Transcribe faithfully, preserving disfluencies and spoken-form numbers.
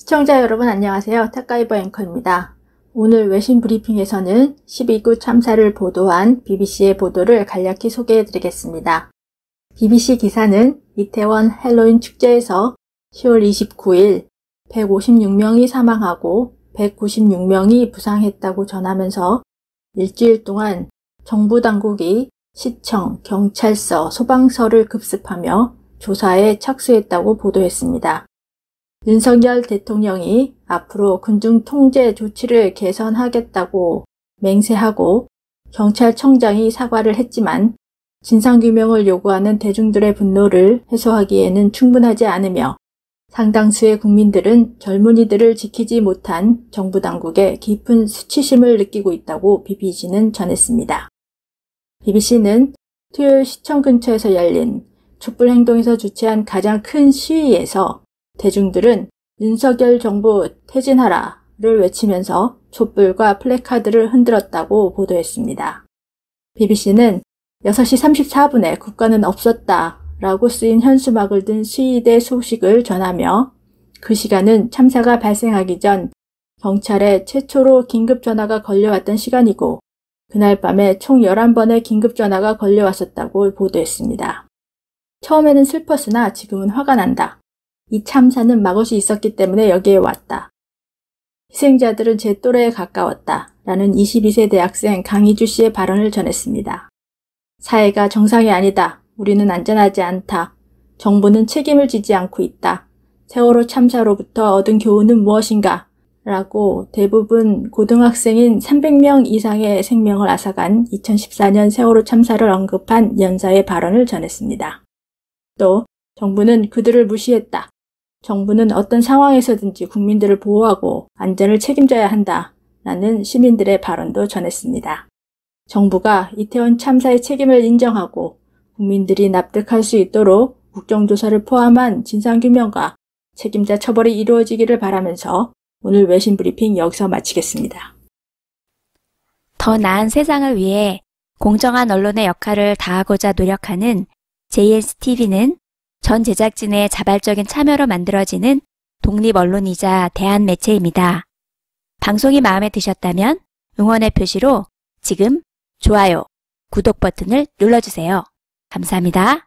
시청자 여러분 안녕하세요. 탁가이버 앵커입니다. 오늘 외신 브리핑에서는 십이 구 참사를 보도한 비비씨의 보도를 간략히 소개해드리겠습니다. 비비씨 기사는 이태원 헬로윈 축제에서 시월 이십구일 백오십육 명이 사망하고 백구십육 명이 부상했다고 전하면서 일주일 동안 정부 당국이 시청, 경찰서, 소방서를 급습하며 조사에 착수했다고 보도했습니다. 윤석열 대통령이 앞으로 군중 통제 조치를 개선하겠다고 맹세하고 경찰청장이 사과를 했지만 진상규명을 요구하는 대중들의 분노를 해소하기에는 충분하지 않으며 상당수의 국민들은 젊은이들을 지키지 못한 정부 당국에 깊은 수치심을 느끼고 있다고 비비씨는 전했습니다. 비비씨는 토요일 시청 근처에서 열린 촛불행동에서 주최한 가장 큰 시위에서 대중들은 윤석열 정부 퇴진하라를 외치면서 촛불과 플래카드를 흔들었다고 보도했습니다. 비비씨는 여섯 시 삼십사 분에 국가는 없었다 라고 쓰인 현수막을 든 시위대 소식을 전하며 그 시간은 참사가 발생하기 전 경찰에 최초로 긴급전화가 걸려왔던 시간이고 그날 밤에 총 열한 번의 긴급전화가 걸려왔었다고 보도했습니다. 처음에는 슬펐으나 지금은 화가 난다. 이 참사는 막을 수 있었기 때문에 여기에 왔다. 희생자들은 제 또래에 가까웠다. 라는 이십이 세 대학생 강희주 씨의 발언을 전했습니다. 사회가 정상이 아니다. 우리는 안전하지 않다. 정부는 책임을 지지 않고 있다. 세월호 참사로부터 얻은 교훈은 무엇인가? 라고 대부분 고등학생인 삼백 명 이상의 생명을 앗아간 이천십사 년 세월호 참사를 언급한 연사의 발언을 전했습니다. 또 정부는 그들을 무시했다. 정부는 어떤 상황에서든지 국민들을 보호하고 안전을 책임져야 한다. 라는 시민들의 발언도 전했습니다. 정부가 이태원 참사의 책임을 인정하고 국민들이 납득할 수 있도록 국정조사를 포함한 진상규명과 책임자 처벌이 이루어지기를 바라면서 오늘 외신 브리핑 여기서 마치겠습니다. 더 나은 세상을 위해 공정한 언론의 역할을 다하고자 노력하는 제이에스티비는 전 제작진의 자발적인 참여로 만들어지는 독립언론이자 대한매체입니다. 방송이 마음에 드셨다면 응원의 표시로 지금 좋아요, 구독 버튼을 눌러주세요. 감사합니다.